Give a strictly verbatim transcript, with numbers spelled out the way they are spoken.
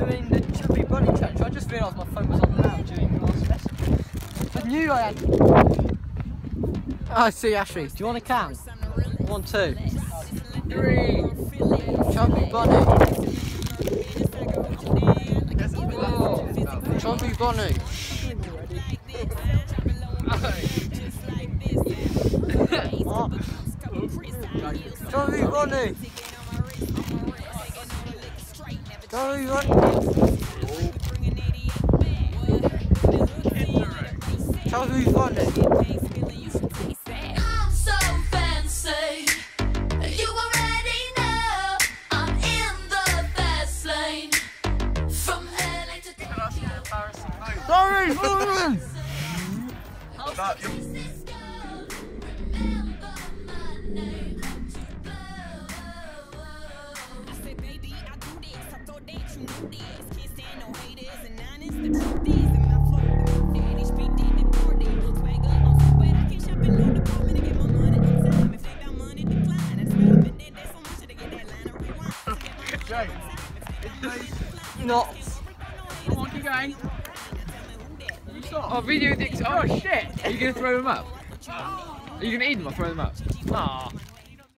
doing the Chubby Bunny challenge. I just realised my phone was on loud during the last lesson. I knew I had... I see, Ashley. Do you want to count? One, two, Three. Chubby Bunny. Chubby Bunny. Chubby Bunny. Chubby Bunny. Chubby Bunny. I'm so fancy. You already know I'm in the fast lane. From L A to Sorry, sorry. Not. Come on, keep going. Oh, video the. Oh shit! Are you gonna throw them up? Are you gonna eat them or throw them up? Aw.